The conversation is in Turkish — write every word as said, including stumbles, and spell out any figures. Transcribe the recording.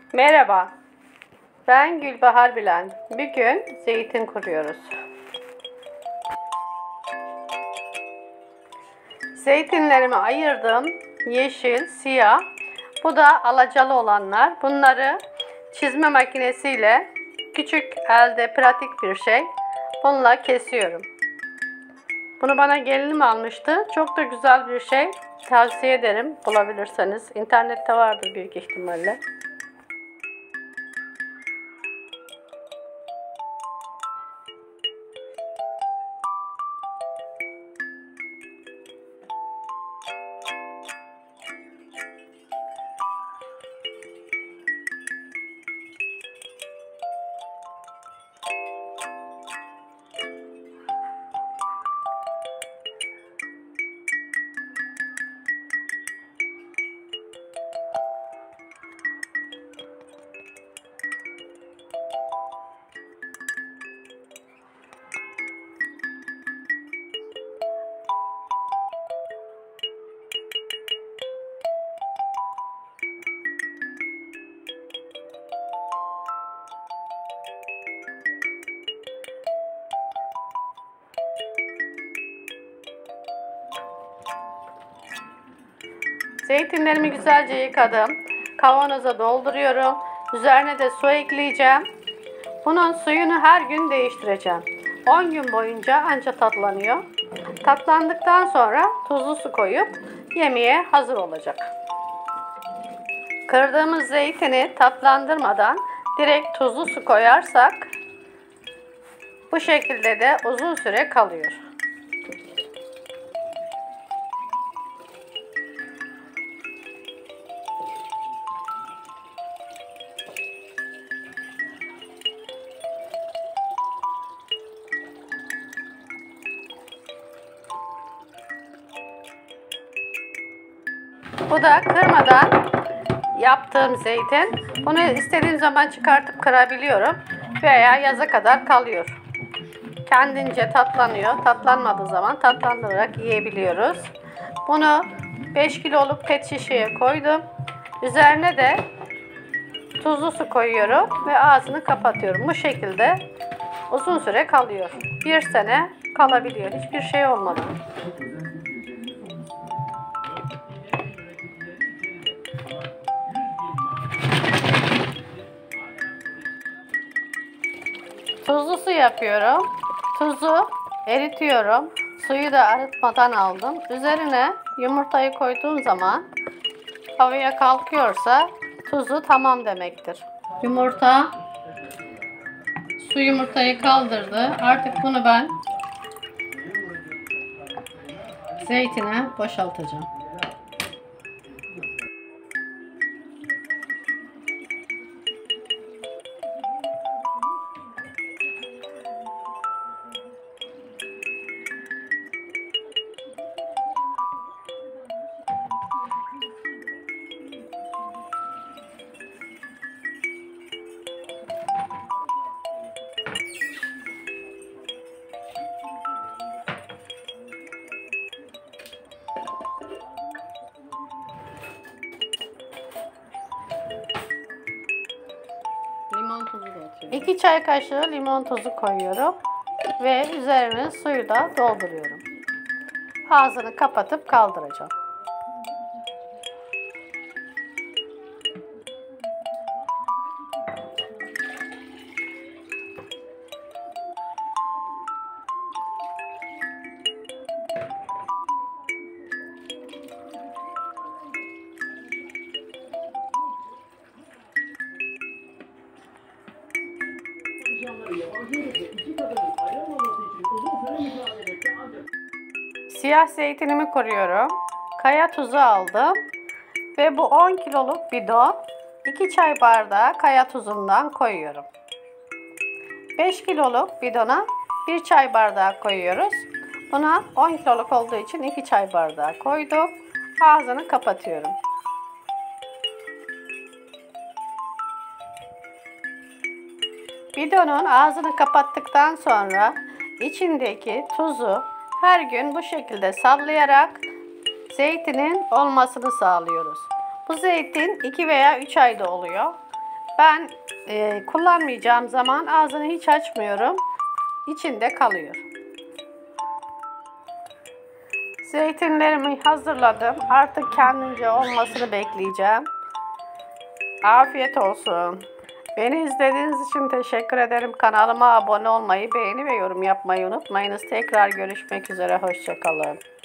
Merhaba, ben Gülbahar Bilen. Bugün zeytin kuruyoruz. Zeytinlerimi ayırdım. Yeşil, siyah. Bu da alacalı olanlar. Bunları çizme makinesiyle küçük, elde pratik bir şey. Bununla kesiyorum. Bunu bana gelinim almıştı. Çok da güzel bir şey. Tavsiye ederim bulabilirseniz. İnternette vardır büyük ihtimalle. Zeytinlerimi güzelce yıkadım. Kavanoza dolduruyorum. Üzerine de su ekleyeceğim. Bunun suyunu her gün değiştireceğim. on gün boyunca anca tatlanıyor. Tatlandıktan sonra tuzlu su koyup yemeğe hazır olacak. Kırdığımız zeytini tatlandırmadan direkt tuzlu su koyarsak bu şekilde de uzun süre kalıyor. Bu da kırmadan yaptığım zeytin. Bunu istediğim zaman çıkartıp kırabiliyorum veya yaza kadar kalıyor. Kendince tatlanıyor. Tatlanmadığı zaman tatlandırarak yiyebiliyoruz. Bunu beş kiloluk pet şişeye koydum. Üzerine de tuzlu su koyuyorum ve ağzını kapatıyorum. Bu şekilde uzun süre kalıyor. Bir sene kalabiliyor. Hiçbir şey olmadı. Tuzlu su yapıyorum. Tuzu eritiyorum. Suyu da arıtmadan aldım. Üzerine yumurtayı koyduğum zaman havaya kalkıyorsa tuzu tamam demektir. Yumurta, su yumurtayı kaldırdı. Artık bunu ben zeytine boşaltacağım. Limon tuzu da atıyorum. iki çay kaşığı limon tuzu koyuyorum ve üzerine suyu da dolduruyorum. Ağzını kapatıp kaldıracağım. Siyah zeytinimi kuruyorum. Kaya tuzu aldım. Ve bu on kiloluk bidon iki çay bardağı kaya tuzundan koyuyorum. beş kiloluk bidona bir çay bardağı koyuyoruz. Buna on kiloluk olduğu için iki çay bardağı koydum. Ağzını kapatıyorum. Bidonun ağzını kapattıktan sonra içindeki tuzu her gün bu şekilde sallayarak zeytinin olmasını sağlıyoruz. Bu zeytin iki veya üç ayda oluyor. Ben e, kullanmayacağım zaman ağzını hiç açmıyorum. İçinde kalıyor. Zeytinlerimi hazırladım. Artık kendince olmasını bekleyeceğim. Afiyet olsun. Beni izlediğiniz için teşekkür ederim. Kanalıma abone olmayı, beğeni ve yorum yapmayı unutmayınız. Tekrar görüşmek üzere. Hoşça kalın.